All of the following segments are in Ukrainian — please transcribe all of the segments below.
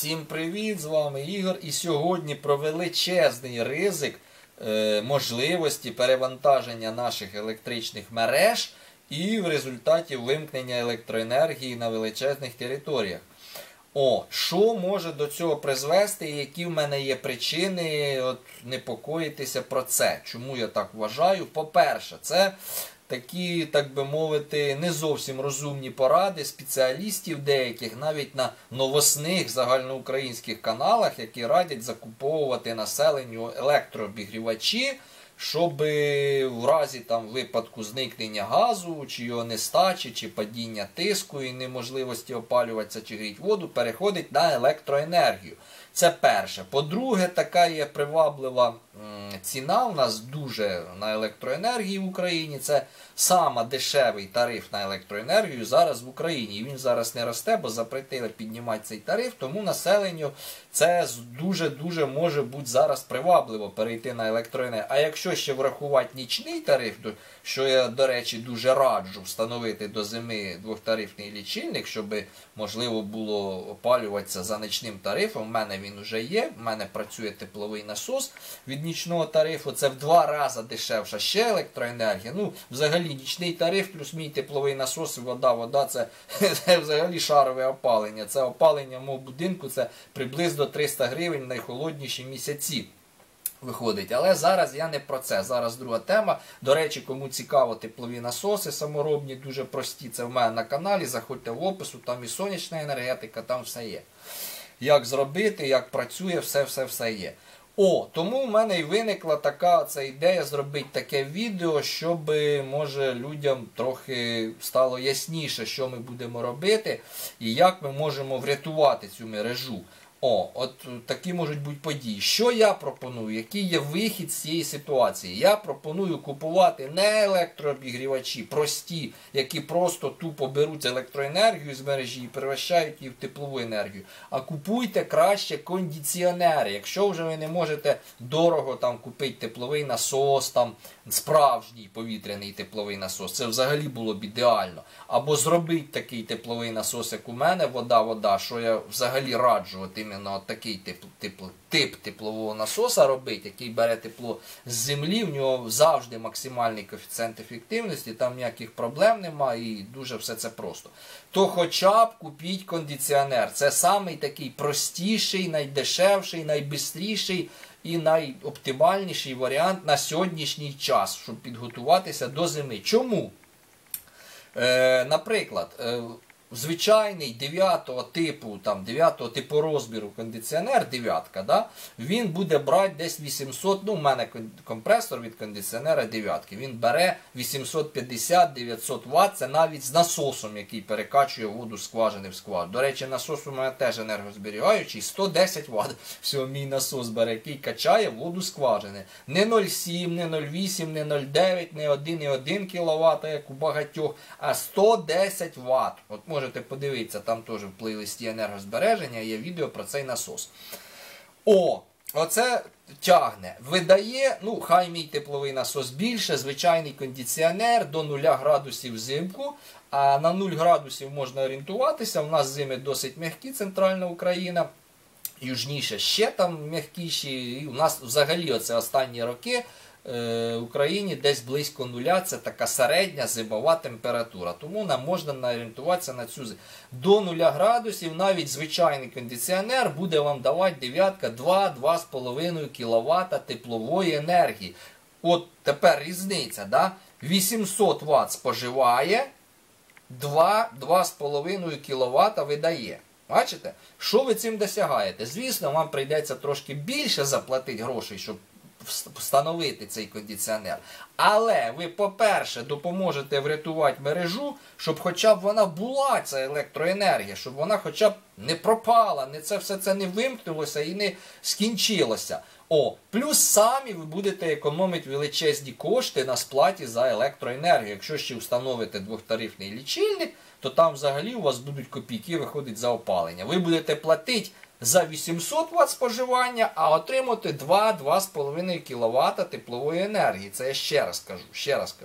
Всім привіт, з вами Ігор. І сьогодні про величезний ризик можливості перевантаження наших електричних мереж і в результаті вимкнення електроенергії на величезних територіях. Що може до цього призвести і які в мене є причини непокоїтися про це? Чому я так вважаю? По-перше, це такі, так би мовити, не зовсім розумні поради спеціалістів деяких, навіть на новосних загальноукраїнських каналах, які радять закуповувати населенню електрообігрівачі, щоб в разі випадку зникнення газу, чи його нестачі, чи падіння тиску і неможливості опалюватися чи гріти воду, переходить на електроенергію. Це перше. По-друге, така є приваблива ціна у нас дуже на електроенергію в Україні. Це саме дешевий тариф на електроенергію зараз в Україні. І він зараз не росте, бо запретили піднімати цей тариф, тому населенню це дуже-дуже може бути зараз привабливо перейти на електроенергію. А якщо ще врахувати нічний тариф, що я, до речі, дуже раджу встановити до зими двохтарифний лічильник, щоб можливо було опалюватися за нічним тарифом, в мене він вже є, в мене працює тепловий насос від нічного тарифу, це в 2 рази дешевша ще електроенергія. Взагалі нічний тариф плюс мій тепловий насос і вода це взагалі шарове опалення. Це опалення мого будинку, це приблизно 300 гривень в найхолодніші місяці виходить. Але зараз я не про це. Зараз друга тема. До речі, кому цікаво, теплові насоси саморобні, дуже прості. Це в мене на каналі. Заходьте в опису, там і сонячна енергетика, там все є. Як зробити, як працює, все є. Тому в мене і виникла така ідея зробити таке відео, щоб, може, людям трохи стало ясніше, що ми будемо робити і як ми можемо врятувати цю мережу. Такі можуть бути події. Що я пропоную? Який є вихід з цієї ситуації? Я пропоную купувати не електрообігрівачі, прості, які просто тупо беруть електроенергію з мережі і перевищають її в теплову енергію. А купуйте краще кондиціонери. Якщо вже ви не можете дорого купити тепловий насос, справжній повітряний тепловий насос, це взагалі було б ідеально. Або зробити такий тепловий насос, як у мене, вода, що я взагалі раджу, іменно такий тип теплового насоса робити, який бере тепло з землі, в нього завжди максимальний коефіцієнт ефективності, там ніяких проблем немає і дуже все це просто. То хоча б купіть кондиціонер. Це самий такий простіший, найдешевший, найбистріший і найоптимальніший варіант на сьогоднішній час, щоб підготуватися до зими. Чому? Наприклад, звичайний 9-го типу розміру кондиціонер, 9-ка, він буде брати десь 800, у мене компресор від кондиціонера 9-ки, він бере 850-900 Вт, це навіть з насосом, який перекачує воду з скважини в скважину. До речі, насос у мене теж енергозберігаючий, 110 Вт всього мій насос бере, який качає воду з скважини. Не 0,7, не 0,8, не 0,9, не 1,1 кВт, як у багатьох, а 110 Вт. Можете подивитися, там теж в плейлисті енергозбереження є відео про цей насос. Оце тягне. Видає, хай мій тепловий насос більше, звичайний кондиціонер до 0 градусів взимку, а на 0 градусів можна орієнтуватися. У нас зими досить м'які, центральна Україна, южніше ще там м'якіші. І у нас взагалі останні роки в Україні десь близько 0, це така середня зимова температура. Тому нам можна орієнтуватися на цю зиму. До 0 градусів навіть звичайний кондиціонер буде вам давати 9-ка 2-2,5 кВт теплової енергії. Тепер різниця, 800 Вт споживає, 2-2,5 кВт видає. Бачите? Що ви цим досягаєте? Звісно, вам прийдеться трошки більше заплатити грошей, щоб встановити цей кондиціонер. Але ви, по-перше, допоможете врятувати мережу, щоб хоча б вона була, ця електроенергія, щоб вона хоча б не пропала, все це не вимкнулося і не скінчилося. Плюс самі ви будете економити величезні кошти на сплаті за електроенергію. Якщо ще встановите двохтарифний лічильник, то там взагалі у вас будуть копійки виходить за опалення. Ви будете платити за 800 Вт споживання, а отримати 2-2,5 кВт теплової енергії. Це я ще раз кажу.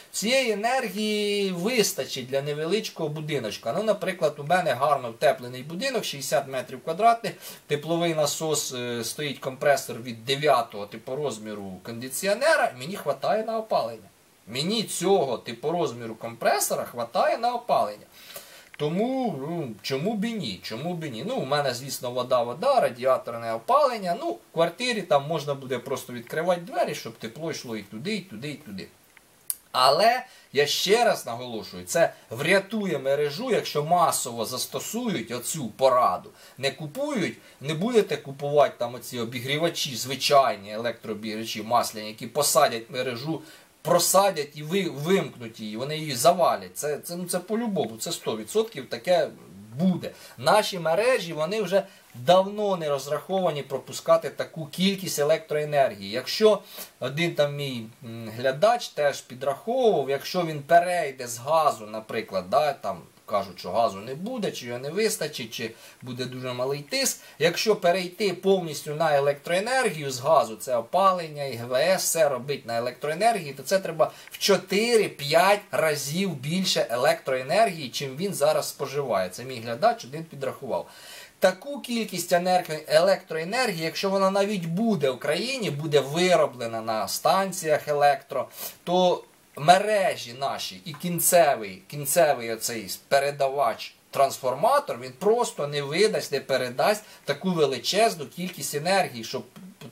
цієї енергії вистачить для невеличкого будиночка. Ну, наприклад, у мене гарно втеплений будинок, 60 метрів квадратних, тепловий насос, стоїть компресор від 9-го типу розміру кондиціонера, мені вистачає на опалення. Мені цього типу розміру компресора вистачає на опалення. Тому, чому б і ні? Чому б і ні? Ну, у мене, звісно, вода, радіаторне опалення. Ну, в квартирі там можна буде просто відкривати двері, щоб тепло йшло і туди, і туди, і туди. Але, я ще раз наголошую, це врятує мережу, якщо масово застосують оцю пораду. Не купують, не будете купувати там оці обігрівачі, звичайні електрообігрівачі масляні, які посадять мережу, просадять і вимкнуть її, вони її завалять. Це по-любому, це 100% таке буде. Наші мережі, вони вже давно не розраховані пропускати таку кількість електроенергії. Якщо один там мій глядач теж підраховував, якщо він перейде з газу, наприклад, да, там кажуть, що газу не буде, чи його не вистачить, чи буде дуже малий тиск. Якщо перейти повністю на електроенергію з газу, це опалення, і ГВС, все робить на електроенергії, то це треба в 4-5 разів більше електроенергії, чим він зараз споживає. Це мій глядач один підрахував. Таку кількість електроенергії, якщо вона навіть буде в країні, буде вироблена на станціях електро, то мережі наші і кінцевий оцей передавач, трансформатор, він просто не видасть, не передасть таку величезну кількість енергії, щоб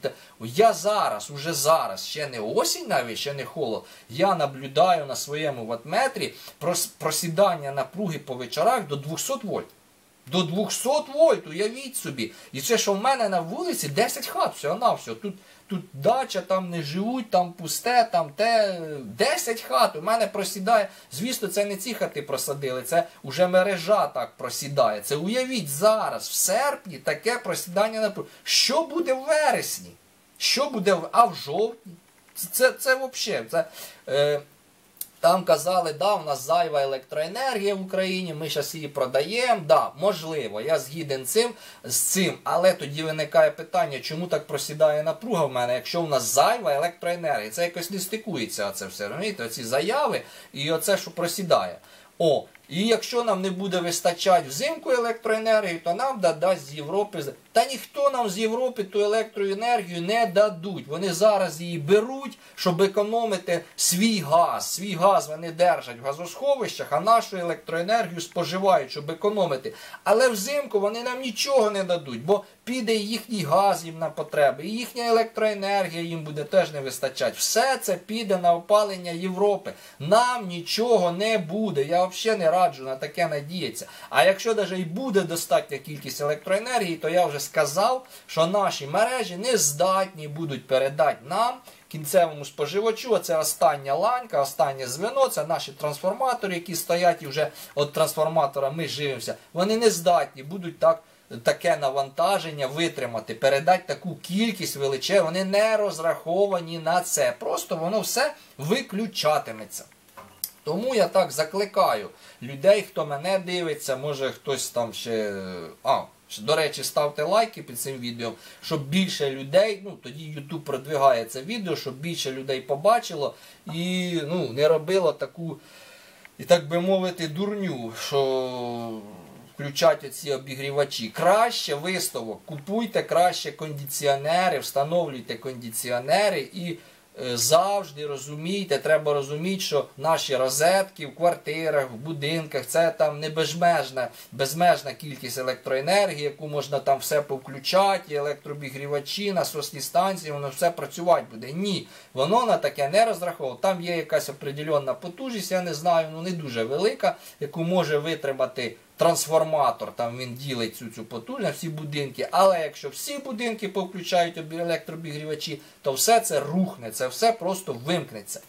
уже зараз, ще не осінь навіть, ще не холод, я наблюдаю на своєму ваттметрі просідання напруги по вечорах до 200 вольт. До 200 вольт, уявіть собі. І це, що в мене на вулиці 10 хат, всього-навсього. Тут дача, там не живуть, там пусте, там те. 10 хат у мене просідає. Звісно, це не ці хати просадили, це вже мережа так просідає. Це уявіть зараз, в серпні, таке просідання напруги. Що буде в вересні? Що буде в жовтні? Це взагалі... Там казали, да, у нас зайва електроенергія в Україні, ми зараз її продаємо. Да, можливо, я згіден з цим, але тоді виникає питання, чому так просідає напруга в мене, якщо у нас зайва електроенергія. Це якось не стикується оце все, розумієте, оці заяви і оце, що просідає. І якщо нам не буде вистачати взимку електроенергії, то нам дасть з Європи. Та ніхто нам з Європи ту електроенергію не дадуть. Вони зараз її беруть, щоб економити свій газ. Свій газ вони держать в газосховищах, а нашу електроенергію споживають, щоб економити. Але взимку вони нам нічого не дадуть, бо піде їхній газ їм на потреби, і їхня електроенергія їм буде теж не вистачати. Все це піде на опалення Європи. Нам нічого не буде. Я взагалі не раджу на таке надіятися. А якщо навіть і буде достатня кількість електроенергії, то я вже сказав, що наші мережі не здатні будуть передати нам, кінцевому споживачу, а це остання ланка, останнє звено, це наші трансформатори, які стоять і вже від трансформатора ми живемося. Вони не здатні будуть таке навантаження витримати, передати таку кількість величезну, вони не розраховані на це. Просто воно все виключатиметься. Тому я так закликаю людей, хто мене дивиться, може хтось там ще... До речі, ставте лайки під цим відео, щоб більше людей, тоді YouTube продвигає це відео, щоб більше людей побачило і не робило таку, і так би мовити, дурню, що включать оці обігрівачі. Краще висновок, купуйте краще кондиціонери, встановлюйте кондиціонери і завжди розумійте, треба розуміти, що наші розетки в квартирах, в будинках, це там не безмежна кількість електроенергії, яку можна там все повключати, електрообігрівачі, насосні станції, воно все працювати буде. Ні, воно на таке не розраховано. Там є якась определенна потужність, я не знаю, не дуже велика, яку може витримати трансформатор, там він ділить цю потужність, всі будинки, але якщо всі будинки повключають електрообігрівачі, то все це рухне, це все просто вимкнеться.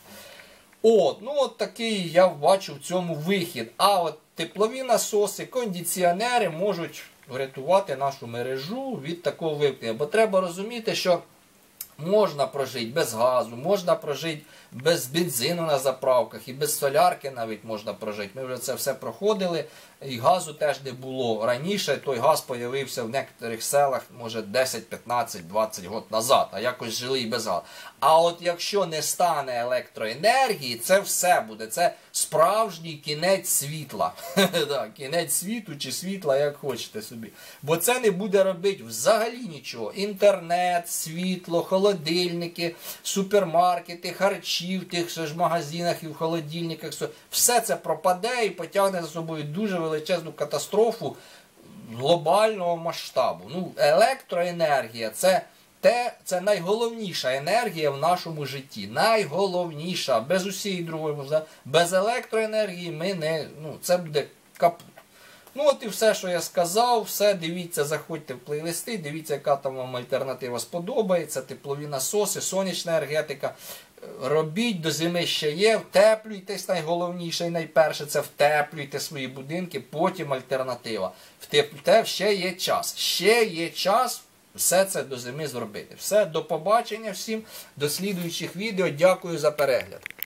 Такий я бачу в цьому вихід. А от теплові насоси, кондиціонери можуть врятувати нашу мережу від такого вимкнення. Бо треба розуміти, що можна прожити без газу, можна прожити без бензину на заправках і без солярки навіть можна прожити. Ми вже це все проходили. і газу теж не було. Раніше той газ з'явився в некоторих селах, може 10, 15, 20 років назад, а якось жили і без газу. А от якщо не стане електроенергії, це все буде. Це справжній кінець світла. Кінець світу чи світла, як хочете собі. Бо це не буде робити взагалі нічого. Інтернет, світло, холодильники, супермаркети, харчі в тих ж магазинах і в холодильниках. Все це пропаде і потягне за собою дуже величезну катастрофу глобального масштабу. Ну, електроенергія це найголовніша енергія в нашому житті. Найголовніша. Без усієї другої, без електроенергії ми не, це буде капут. Ну от і все, що я сказав. Все, дивіться, заходьте в плейлисти, дивіться, яка там вам альтернатива сподобається, теплові насоси, сонячна енергетика. Робіть, до зими ще є, втеплюйтесь, найголовніше і найперше це втеплюйте свої будинки, потім альтернатива. Ще є час. Ще є час все це до зими зробити. Все, до побачення всім, до слідуючих відео. Дякую за перегляд.